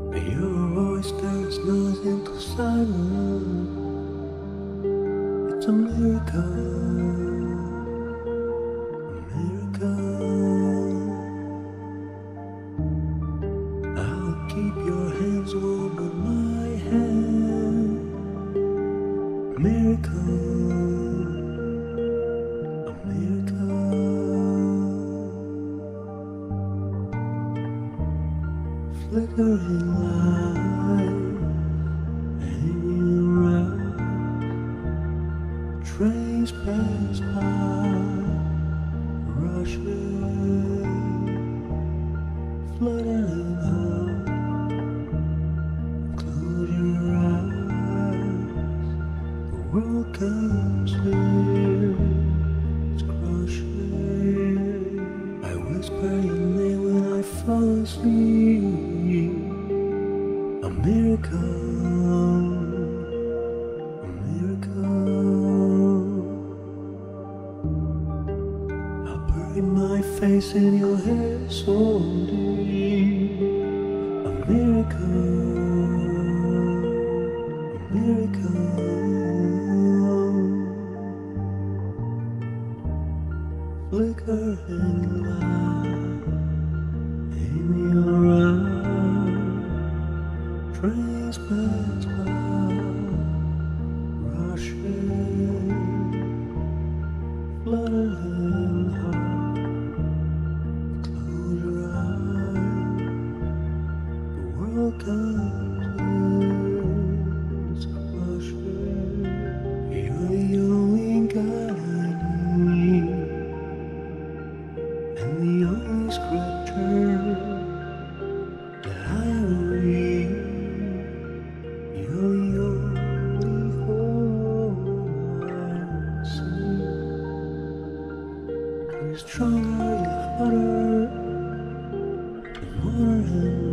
Your voice turns noise into silence. It's a miracle, a miracle. I'll keep your hands warm on my hand. A miracle, a miracle. Flickering light in your eyes, trains pass by, rushing, fluttering high. Close your eyes, the world comes here, it's crushing. I whisper your name when I fall asleep. A miracle, a miracle. I bury my face in your hair so deep. A miracle, a miracle. Flickering light in your eyes, trains pass by, rushing, fluttering high. Close your eyes, the world comes in, it's crushing. You're the only God I need, and the only scripture that I read. You're the only hope I see. You're stronger, you're harder, and more and